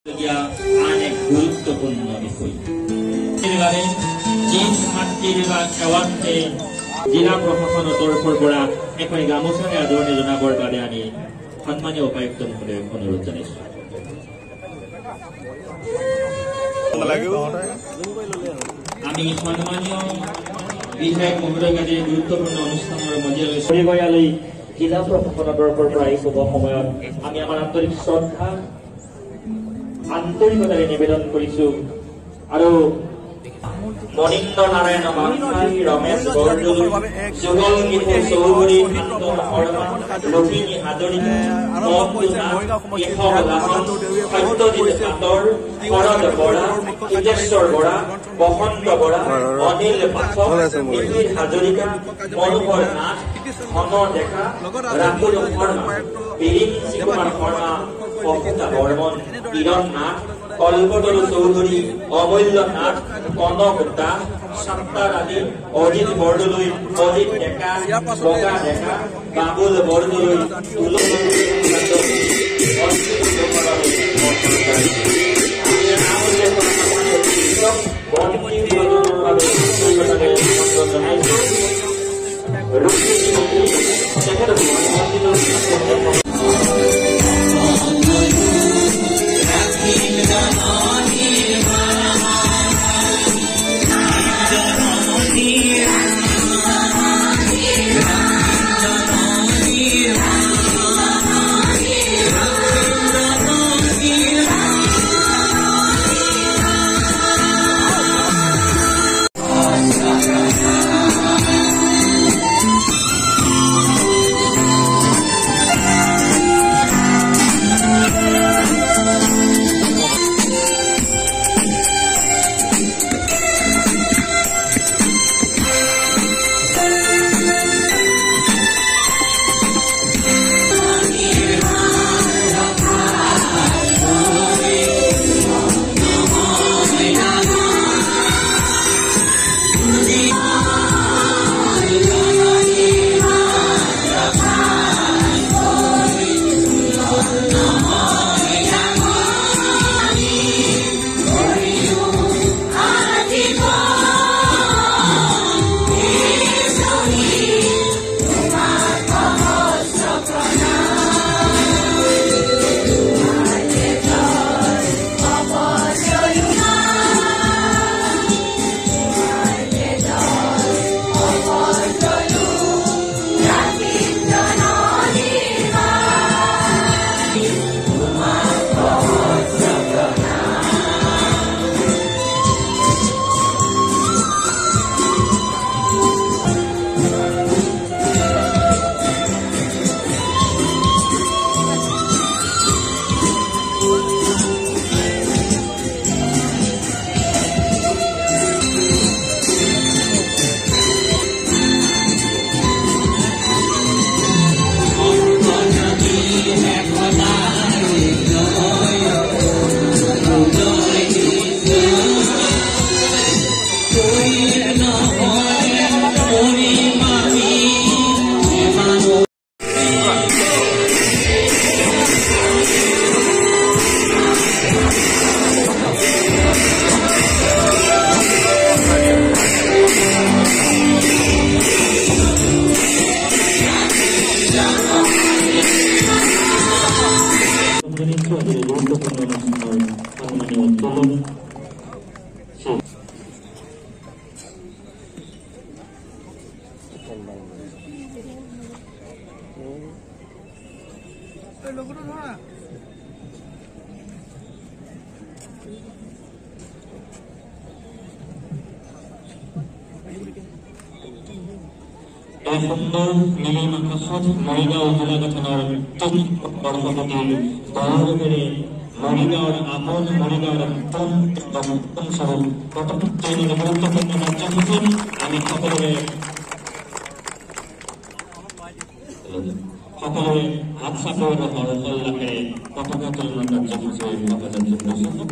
আন এক গুৰুত্বপূৰ্ণ বিষয় জিলা প্ৰশাসনৰ তৰফৰ পৰা এখন গামোচাৰে আদৰণি জনাবৰ বাবে আমি সন্মানীয় উপায়ুক্ত মহোদয়ক অনুৰোধ জনাইছো। আমি সন্মানীয় বিধায়ক মহোদয়ক আজি গুৰুত্বপূৰ্ণ অনুষ্ঠানৰ মজিয়ালৈ জিলা প্ৰশাসনৰ তৰফৰ পৰা এই শুভ সময়ত আমি আমাৰ আন্তৰিক শ্ৰদ্ধা আন্তৰিকতাৰে নিবেদন কৰিছো আৰু মনীন্দ্ৰ নাৰায়ণ মাংসাই, ৰমেশ বৰদলৈ, যুগল কিশোৰ চৌধুৰী, শান্তনু শৰ্মা, লখিমী হাজৰিকা, কেশৱ লাহন, সত্যজিৎ পাটৰ, শৰদ বৰা, হিতেশ্বৰ বৰা, বসন্ত বৰা, অনিল পাঠক, মিহিৰ হাজৰিকা, মনোহৰ নাথ, ধন ডেকা, ৰাহুল শৰ্মা, বিৰিঞ্চি কুমাৰ শৰ্মা, পপুতা বৰ্মন, কিৰণ নাথ, কল্পতৰু চৌধুৰী, অমূল্য নাথ, কনক দাস, সত্তাৰ আলী, অজিত বৰদলৈ, অজিত ডেকা, বগা ডেকা, বাবুল বৰদলৈ, এই সুন্দৰ নীলিম আকাশত মৰিগাঁও জিলা গঠনৰ বৰ্ষপতিৰ গৌৰৱেৰে মৰিগাঁৱৰ আপোন মৰিগাঁৱৰ স্বৰূপ প্ৰত্যেক গুৰুত্বপূৰ্ণ কাৰ্যসূচীত আমি সকলোৱে হাত চাপৰ হৰকল্লাসেৰে পতাকা উত্তোলন কাৰ্যসূচীৰ সভাযাত্ৰী কৰিছোঁ।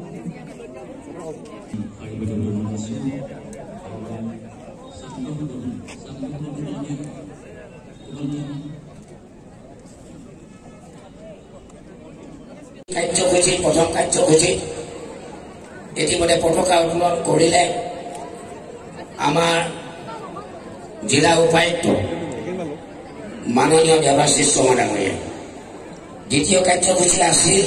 Terima kasih. কাৰ্যসূচী প্ৰথম কাৰ্যসূচী ইতিমধ্যে পতাকা উত্তোলন কৰিলে আমাৰ জিলা উপায়ুক্ত মাননীয় দেৱাশিষ শৰ্মা ডাঙৰীয়া। দ্বিতীয় কাৰ্যসূচী আছিল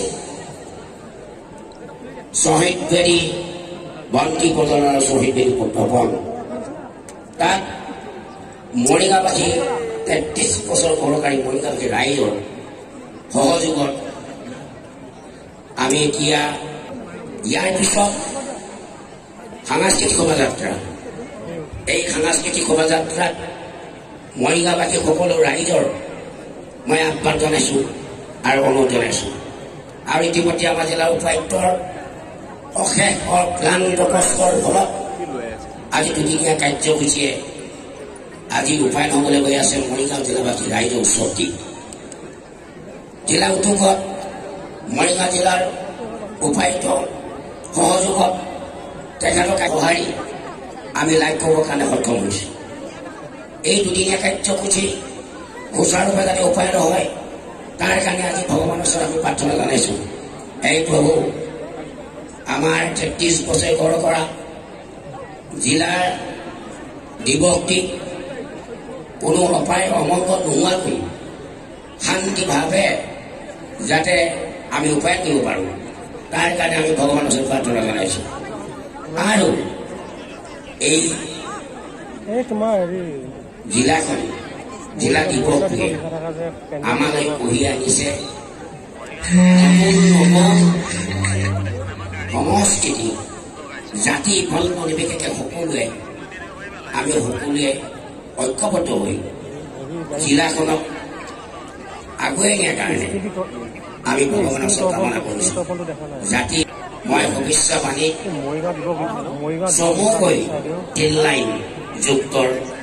শ্বহীদ বেদী বন্তি প্ৰজ্বলনৰ শ্বহীদ বেদী উত্থাপন। তাত মৰিগাঁওবাসী ৩৩ বছৰ সহকাৰী মৰিগাঁওবাসী ৰাইজৰ সহযোগত আমি এতিয়া ইয়াৰ পিছত সাংস্কৃতিক শোভাযাত্ৰা, এই সাংস্কৃতিক শোভাযাত্ৰাত মৰিগাঁওবাসী সকলো ৰাইজৰ মই আহ্বান জনাইছোঁ আৰু অনুৰোধ জনাইছোঁ। আৰু ইতিমধ্যে আমাৰ জিলা উপায়ুক্তৰ অশেষ ক্লান্ত কষ্টৰ ফলত আজি দুদিনীয়া কাৰ্যসূচীয়ে আজি ৰূপায়ণ হ'বলৈ গৈ আছে মৰিগাঁও জিলাবাসী ৰাইজৰ উৎসৱটি। জিলা উদ্যোগত মৰিগাঁও জিলাৰ উপায়ুক্ত সহযোগত তেখেতক সঁহাৰি আমি লাভ কৰিবৰ কাৰণে সক্ষম হৈছোঁ। এই দুদিনীয়া কাৰ্যসূচী সুচাৰুৰূপে যাতে ৰূপায়ণ হয় তাৰ কাৰণে আজি ভগৱানৰ ওচৰত আমি প্ৰাৰ্থনা জনাইছোঁ। এই প্ৰভু, আমাৰ ৩৩ বছৰ গঢ় কৰা জিলাৰ দিৱসটি কোনো অপায় অমংগল নোহোৱাকৈ শান্তিভাৱে যাতে আমি ৰূপায়ণ কৰিব পাৰোঁ তাৰ কাৰণে আমি ভগৱানৰ ওচৰত প্ৰাৰ্থনা জনাইছোঁ। আৰু এই জিলাখন জিলা দিৱসটোৱে আমালৈ কঢ়িয়াই আনিছে সংস্কৃতি, জাতি বৰ্ণ নিৰ্বিশেষে সকলোৱে আমি সকলোৱে ঐক্যবদ্ধ হৈ জিলাখনক আগুৱাই নিয়াৰ কাৰণে আমি ভগৱানৰ ওচৰত কামনা কৰিছোঁ। জাতি মই ভৱিষ্যবাণী চমুকৈ 3 লাইন যুক্তৰ